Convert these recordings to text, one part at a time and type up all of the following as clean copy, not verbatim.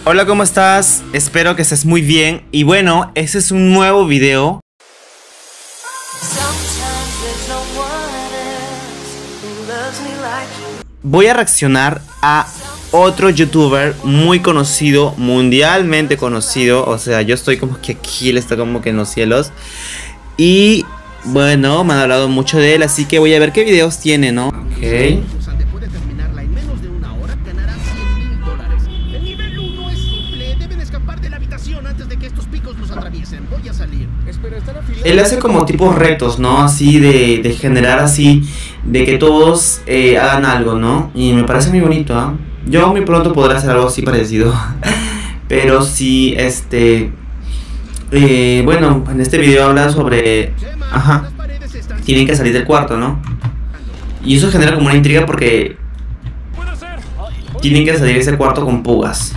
Hola, ¿cómo estás? Espero que estés muy bien. Y bueno, este es un nuevo video. Voy a reaccionar a otro youtuber muy conocido, mundialmente conocido. O sea, yo estoy como que aquí, él está como que en los cielos. Y bueno, me han hablado mucho de él, así que voy a ver qué videos tiene, ¿no? Ok. Él hace como tipos retos, ¿no? Así de generar así, de que todos hagan algo, ¿no? Y me parece muy bonito, ¿eh? Yo muy pronto podré hacer algo así parecido. Pero sí, bueno, en este video habla sobre... Ajá. Tienen que salir del cuarto, ¿no? Y eso genera como una intriga porque... Tienen que salir de ese cuarto con pugas.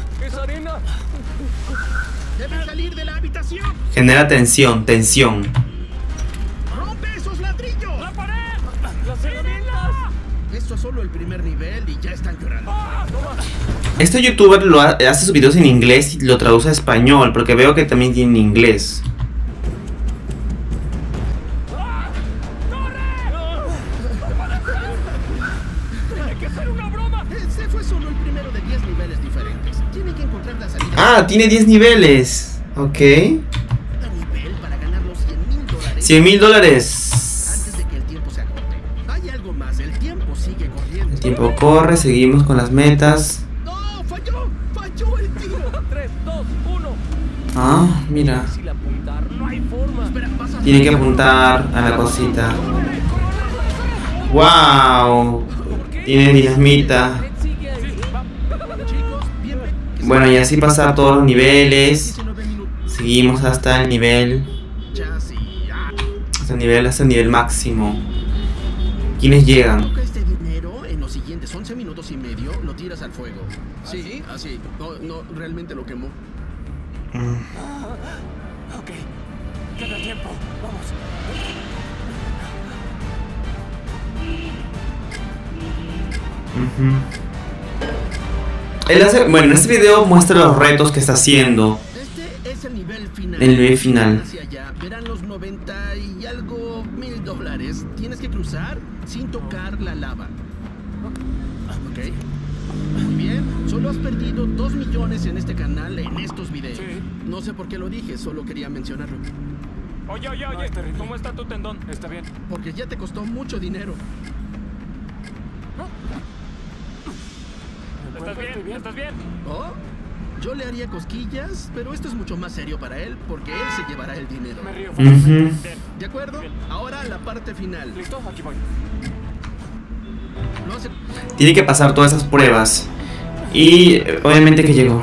Genera tensión. ¡Rompe esos ladrillos! ¡La pared! ¡Las herramientas! Esto es solo el primer nivel y ya están llorando. Este youtuber hace sus videos en inglés y lo traduce a español, porque veo que también tiene inglés. ¡Tiene que ser una broma! Ese fue solo el primero de 10 niveles diferentes. Tiene que encontrar la salida. Ah, tiene 10 niveles. Ok. $100,000. Antes de que el tiempo se agote. Hay algo más, el tiempo sigue corriendo. El tiempo corre, seguimos con las metas. ¡No! ¡Falló! ¡Falló el tiro! 3, 2, 1. Ah, mira. No hay forma. Espera, Tiene que apuntar a la cosita. ¡Wow! Tiene dinamita. Bueno, y así pasar todos los niveles. Seguimos hasta el nivel. Hasta el nivel máximo. ¿Quiénes llegan? Toca este dinero en los siguientes 11 minutos y medio, lo tiras al fuego. Sí, así. No, realmente lo quemó. Ok. Queda tiempo. Vamos. Él hace, bueno, en este video muestra los retos que está haciendo. Este es el nivel final. El nivel final. Hacia allá verán los 90 y algo $1,000. Tienes que cruzar sin tocar la lava. Ok. Muy bien. Solo has perdido 2 millones en este canal en estos videos. Sí. No sé por qué lo dije, solo quería mencionarlo. Oye, ¿cómo está tu tendón? ¿Está bien? Porque ya te costó mucho dinero. ¿Estás bien? ¿Estás bien? Oh, yo le haría cosquillas, pero esto es mucho más serio para él, porque él se llevará el dinero. Me río fácilmente. ¿De acuerdo? Ahora la parte final. ¿Listo? Aquí voy. No hace... Tiene que pasar todas esas pruebas. Y obviamente que llegó.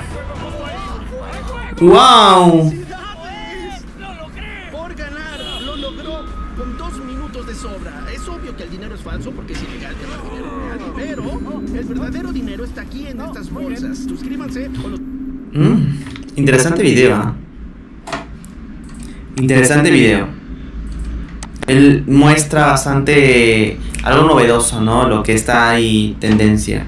¡Wow! ¡Lo logré! Por ganar, lo logró con 2 minutos de sobra. Es obvio que el dinero es falso porque es ilegal tener dinero real, pero el verdadero dinero está aquí en estas bolsas. Suscríbanse o los... Interesante video, ¿eh? Interesante video. Él muestra bastante algo novedoso, ¿no? Lo que está ahí tendencia.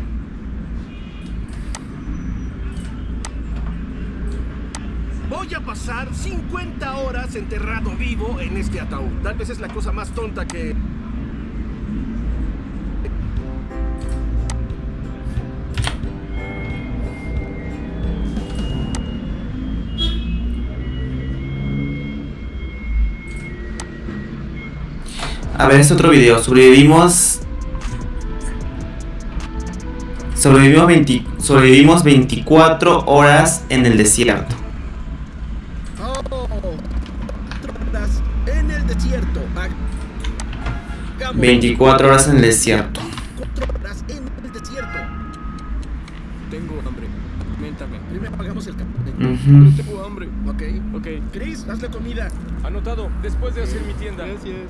Voy a pasar 50 horas enterrado vivo en este ataúd. Tal vez es la cosa más tonta que... A ver, este otro video. Sobrevivimos 24 horas en el desierto. 24 horas en el desierto. 4 horas en el desierto. Tengo hambre. Méntame. Primero pagamos el café. Tengo hambre. Ok. Chris, haz la comida. Anotado. Después de hacer mi tienda. Gracias.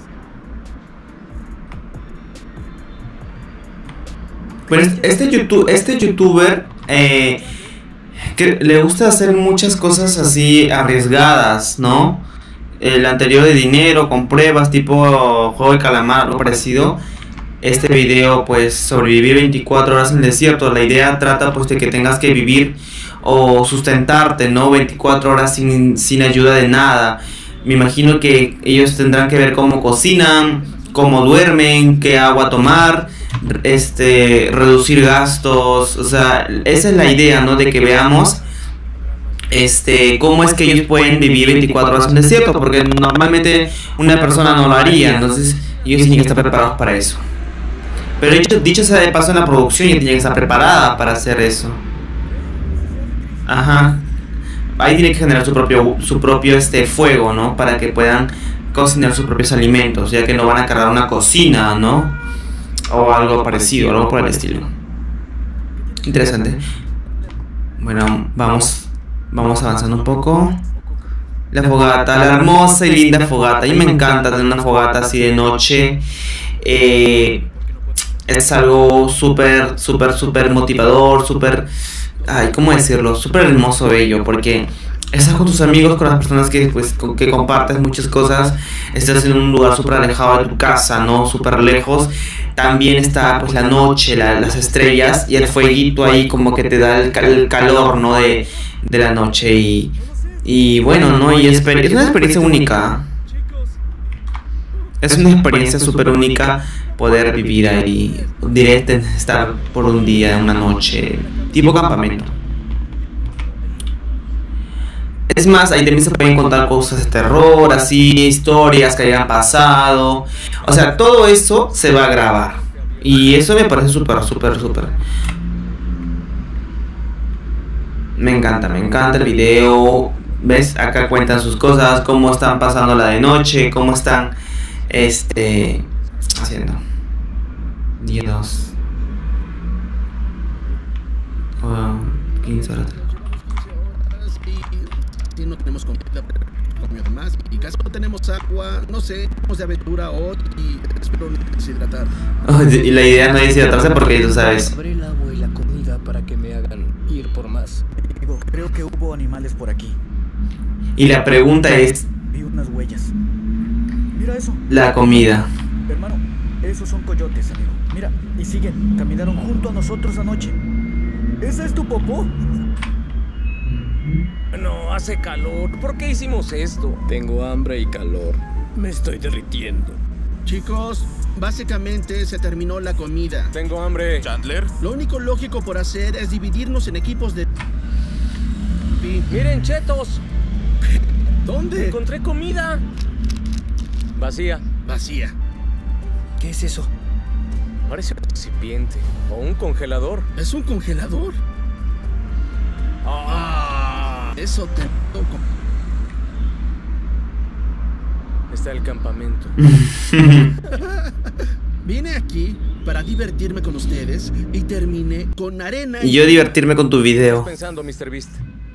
Pues este youtuber que le gusta hacer muchas cosas así arriesgadas, ¿no? El anterior de dinero, con pruebas, tipo juego de calamar, algo parecido. este video, pues sobrevivir 24 horas en el desierto. La idea trata pues de que tengas que vivir o sustentarte, ¿no? 24 horas sin ayuda de nada. Me imagino que ellos tendrán que ver cómo cocinan, cómo duermen, qué agua tomar, reducir gastos. O sea, esa es la idea, ¿no? De que veamos cómo es que ellos pueden vivir 24 horas en el desierto, porque normalmente una persona no lo haría. Entonces ellos tienen que estar preparados para eso. Pero dicho sea de paso, en la producción ya tiene que estar preparada para hacer eso. Ajá. Ahí tiene que generar su propio fuego, ¿no? Para que puedan cocinar sus propios alimentos, ya que no van a cargar una cocina, ¿no? O algo parecido, algo por el estilo. Interesante. Bueno, vamos avanzando un poco. La fogata, la hermosa y linda fogata. A mí me encanta tener una fogata así de noche. Es algo súper motivador, ¿cómo decirlo? Súper hermoso, bello, porque estás con tus amigos, con las personas que compartes muchas cosas. Estás en un lugar súper alejado de tu casa, ¿no? Súper lejos. También está pues la noche, las estrellas y el fueguito ahí como que te da el calor, ¿no? De la noche y bueno, ¿no? Y es una experiencia única. Es una experiencia súper única poder vivir ahí, estar por un día, una noche, tipo campamento. Es más, ahí también se pueden contar cosas de terror, así, historias que hayan pasado. O sea, todo eso se va a grabar. Y eso me parece súper. Me encanta el video. ¿Ves? Acá cuentan sus cosas, cómo están pasando la de noche, cómo están haciendo. Dios. 15 horas. Si no tenemos comida más y casi no tenemos agua, no sé, vamos de aventura hoy y espero no deshidratar. Y la idea no es deshidratarse porque tú sabes. Abre el agua y la comida para que me hagan ir por más. Digo, creo que hubo animales por aquí. Y la pregunta es... Vi unas huellas. Mira eso. La comida. Hermano, esos son coyotes, amigo. Mira, y siguen. Caminaron junto a nosotros anoche. ¿Esa es tu popó? No, hace calor. ¿Por qué hicimos esto? Tengo hambre y calor. Me estoy derritiendo. Chicos, básicamente se terminó la comida. Tengo hambre. Chandler. Lo único lógico por hacer es dividirnos en equipos de... Miren, chetos. ¿Dónde? Encontré comida. Vacía. Vacía. ¿Qué es eso? Parece un recipiente o un congelador. ¿Es un congelador? Eso te toco. Está el campamento. Vine aquí para divertirme con ustedes y terminé con arena. Y yo divertirme con tu video. ¿Estás pensando, Mr. Beast?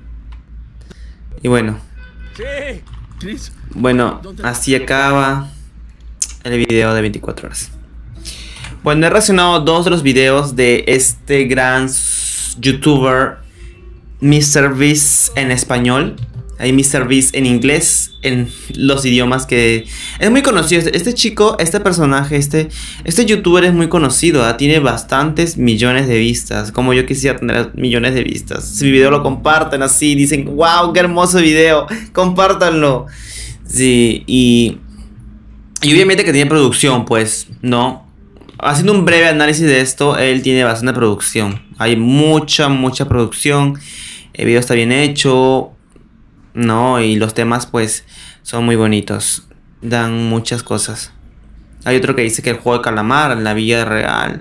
Y bueno. Sí. Chris, Bueno, así acaba el video de 24 horas. Bueno, he reaccionado a dos de los videos de este gran youtuber MrBeast en español. Hay MrBeast en inglés, en los idiomas que... Es muy conocido, este chico, este personaje, este youtuber es muy conocido, ¿eh? Tiene bastantes millones de vistas. Como yo quisiera tener millones de vistas. Si mi video lo comparten así, dicen, wow, qué hermoso video, compártanlo. Sí, y obviamente que tiene producción, pues, ¿no? Haciendo un breve análisis de esto, él tiene bastante producción. Hay mucha producción. El video está bien hecho, ¿no? Y los temas pues son muy bonitos. Dan muchas cosas. Hay otro que dice que el juego de calamar en la vida real,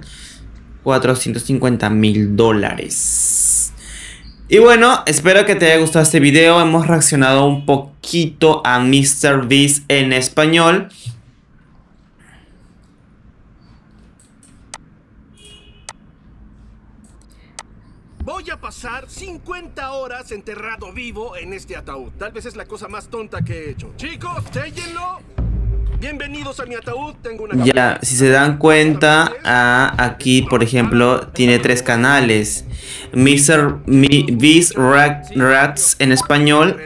$450,000. Y bueno, espero que te haya gustado este video. Hemos reaccionado un poquito a MrBeast en español. voy a pasar 50 horas enterrado vivo en este ataúd. Tal vez es la cosa más tonta que he hecho. Chicos, séllenlo. Bienvenidos a mi ataúd. Tengo una... Ya, si se dan cuenta, aquí por ejemplo tiene 3 canales. MrBeast Reacts en español,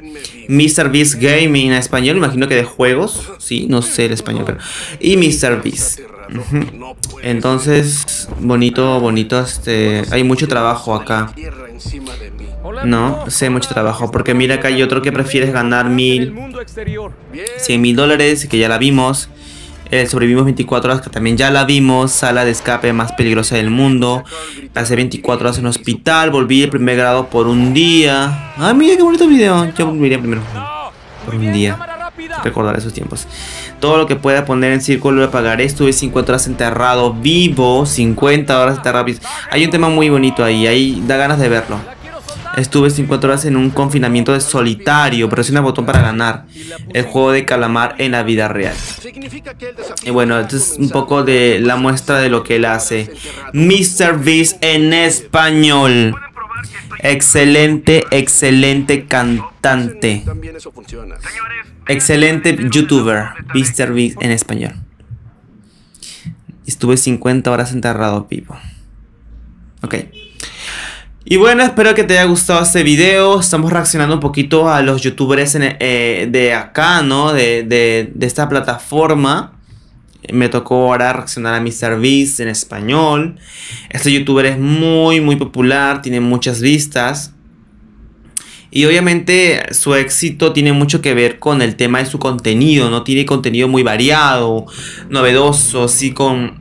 MrBeast Gaming en español, imagino que de juegos, sí, no sé el español, pero... Y MrBeast. Entonces, bonito, hay mucho trabajo acá. No, sé mucho trabajo, porque mira acá hay otro que prefieres ganar 100.000 dólares, que ya la vimos. Sobrevivimos 24 horas, que también ya la vimos. Sala de escape más peligrosa del mundo. Pasé 24 horas en hospital. Volví de primer grado por un día. Ah, mira qué bonito video. Yo volvería primero por un día. Recordar esos tiempos. Todo lo que pueda poner en círculo lo apagaré. Estuve 50 horas enterrado vivo. 50 horas enterrado vivo. Hay un tema muy bonito ahí. Ahí da ganas de verlo. Estuve 50 horas en un confinamiento de solitario. Presiona el botón para ganar. El juego de calamar en la vida real. Y bueno, esto es un poco de la muestra de lo que él hace. MrBeast en español. Excelente, excelente cantante. Excelente youtuber. MrBeast en español. Estuve 50 horas enterrado vivo. Ok. Y bueno, espero que te haya gustado este video. Estamos reaccionando un poquito a los youtubers de acá, ¿no? De esta plataforma. Me tocó ahora reaccionar a MrBeast en español. Este youtuber es muy popular, tiene muchas vistas. Y obviamente su éxito tiene mucho que ver con el tema de su contenido, ¿no? Tiene contenido muy variado, novedoso, así con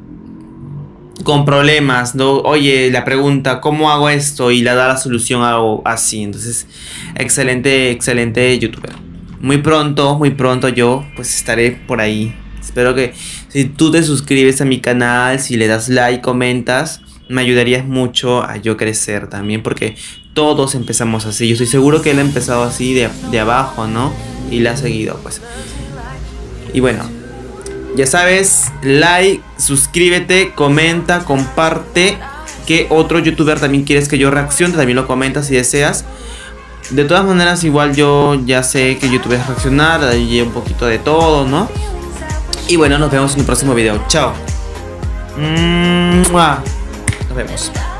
problemas, ¿no? Oye, la pregunta, ¿cómo hago esto? Y le da la solución a algo así. Entonces, excelente youtuber. Muy pronto yo pues estaré por ahí. Espero que si tú te suscribes a mi canal, si le das like, comentas, me ayudarías mucho a yo crecer también, porque todos empezamos así. Yo estoy seguro que él ha empezado así de abajo, ¿no? Y le ha seguido, pues. Y bueno, ya sabes, like, suscríbete, comenta, comparte. ¿Qué otro youtuber también quieres que yo reaccione? También lo comentas si deseas. De todas maneras, igual yo ya sé que YouTube es reaccionar, hay un poquito de todo, ¿no? Y bueno, nos vemos en el próximo video. Chao. Nos vemos.